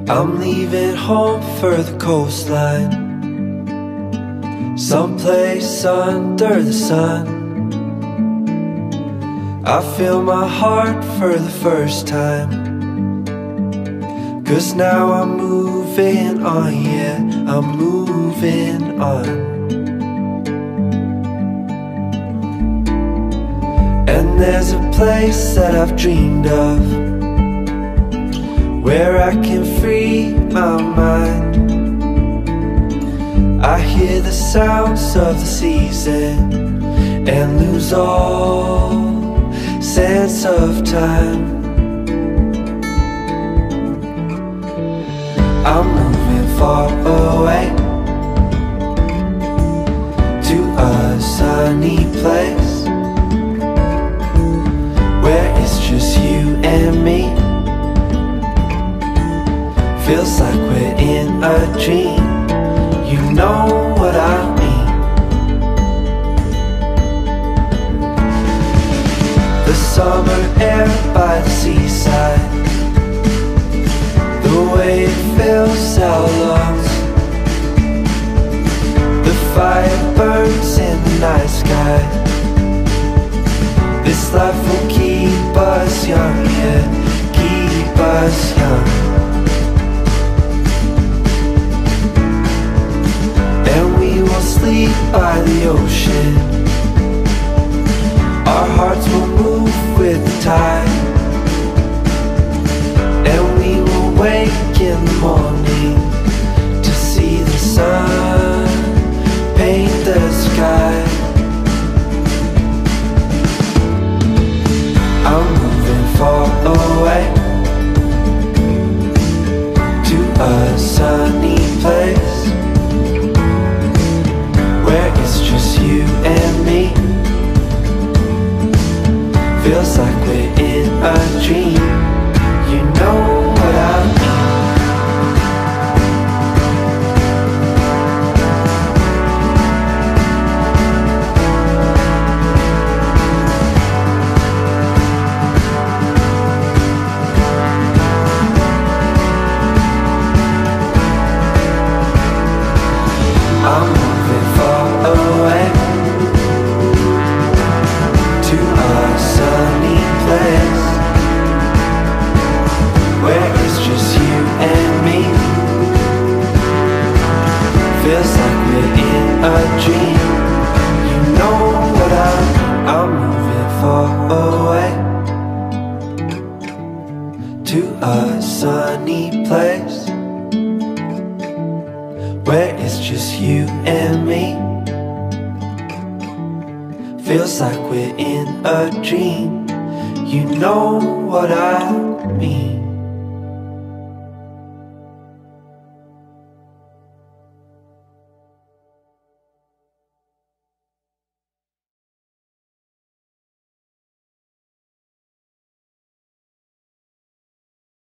I'm leaving home for the coastline, someplace under the sun. I feel my heart for the first time, 'cause now I'm moving on, yeah, I'm moving on. And there's a place that I've dreamed of, where I can free my mind. I hear the sounds of the season and lose all sense of time. I'm moving far away to a sunny place, where it's just you and me. Feels like we're in a dream, you know what I mean. The summer air by the seaside, the way it fills our lungs, the fire burns in the night sky. This life will keep us young, yeah, keep us young. Sleep by the ocean, our hearts will move with the tide, and we will wake in the morning to see the sun paint the sky. I'm moving far away to a sunny place, where it's just you and me. Feels like we're in a dream, you know what I mean. I'm moving far away to a sunny place, where it's just you and me. Feels like we're in a dream, you know what I mean. I'm moving far away to a sunny place, where it's just you and me. Feels like we're in a dream, you know what I mean.